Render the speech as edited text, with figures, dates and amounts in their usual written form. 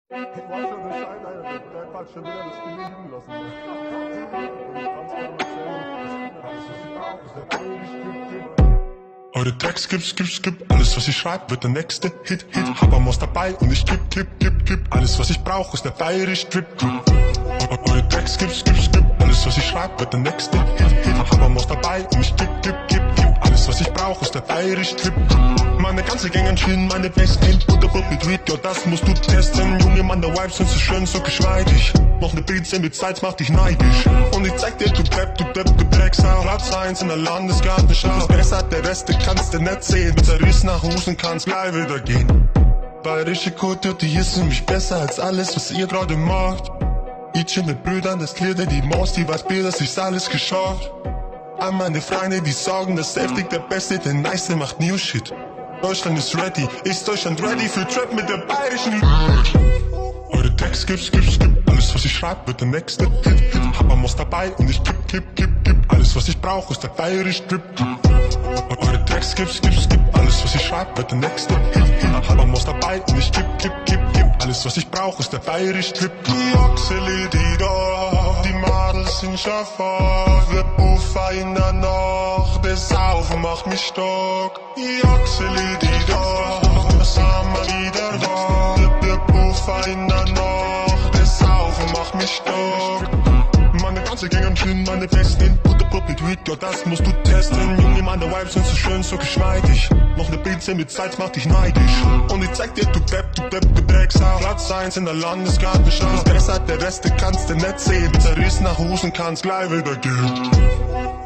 War schon eine Scheine, Alter. Der Rap hat schon wieder das Spiel liegen lassen. Und ich kann's gar nicht erzählen. Alles, was ich brauch, ist der Baby. Eure Tracks skip. Alles, was ich schreib, wird der nächste Hit. Hab am Maus dabei und ich kipp. Alles, was ich brauch, ist der bayerisch Drip. Eure Tracks skip. Alles, was ich schreib, wird der nächste Hit. Hab am Maus dabei und ich kipp. Alles, was ich brauch, ist der bayerisch Drip. Meine ganze Gang an Chillen, meine Bass kennt Butterbrot mit Weed, ja das musst du testen. Junge Mann, der Vibes sind so schön, so geschmeidig. Noch ne Beats mit Salz macht dich neidisch. Und ich zeig dir, du Drecksau. Platz 1 in der Landesgartenschau. Das besser, der Rest, den kannst du nicht sehen. Mit der Riss nach Husen kannst gleich wieder gehen. Bayerische Kultur, die ist für mich besser als alles, was ihr gerade macht. Ich chill mit Brüdern, das Glieder, die Maus, die weiß Bier, dass ich's alles geschafft. An meine Freunde, die sagen, das Heftig der Beste, der Nice macht New Shit. Deutschland ist ready, ist Deutschland ready für Trap mit der bayerischen. Eure Tracks skip. Alles, was ich schreib, wird der nächste Hit. Hab am Maus dabei und ich kipp. Alles, was ich brauch, ist der bayerisch Drip. Eure Tracks skip. Alles, was ich schreib, wird der nächste Hit. Hab am Maus dabei und ich kipp. Alles, was ich brauch, ist der bayerisch Drip. Die Ochseli, die da, die Madels sind scharf auf. Wir puffen in der Nacht, das Saufen macht mich stark. Die Ochseli, die da, das haben wir wieder da. Wir puffen in der Nacht, das Saufen macht mich stark. Meine ganze Gang am Chillen, meine Besten Butterbrot mit Weed, ja das musst du testen. Junge Mann, der Vibes sind so schön, so geschmeidig. Noch ne Beats mit Salz macht dich neidisch. Und ich zeig dir, du Drecksau. Platz 1 in der Landesgartenschau. Das besser, der Rest, den kannst du nicht sehen. Mit der Riss nach Husen kannst gleich wieder gehen.